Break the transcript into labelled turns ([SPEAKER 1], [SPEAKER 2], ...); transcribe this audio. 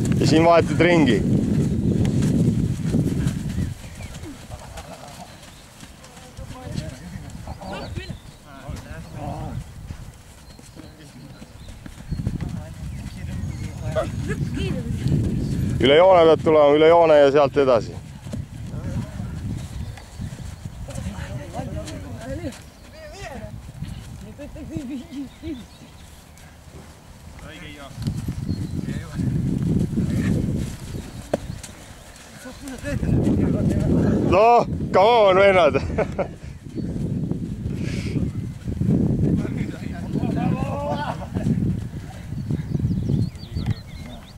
[SPEAKER 1] ja siin vahetad ringi. Üle joone pead tulema, üle joone ja sealt edasi. No, come on, vennad!